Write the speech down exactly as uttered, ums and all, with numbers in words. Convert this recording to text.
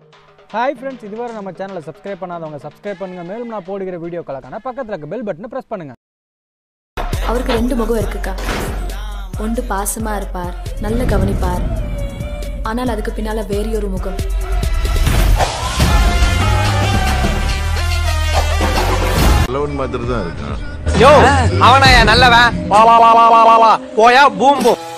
hi friends இதுவரை நம்ம சேனலை சப்ஸ்கிரைப் பண்ணாதவங்க சப்ஸ்கிரைப் பண்ணுங்க மேலும் நான் போடுகிற வீடியோக்களுக்கான பக்கத்துல இருக்க பெல் பட்டனை பிரஸ் பண்ணுங்க அவருக்கு ரெண்டு முகம் இருக்குக்கா ஒன்று பாசமா இருப்பார் நல்ல கவனிப்பார் ஆனால் அதுக்கு பின்னால வேற ஒரு முகம் லவன் மாதிரி தான் இருக்கான் யோ அவனயா நல்லவன் வா வா வா வா வா போயா பூம்பு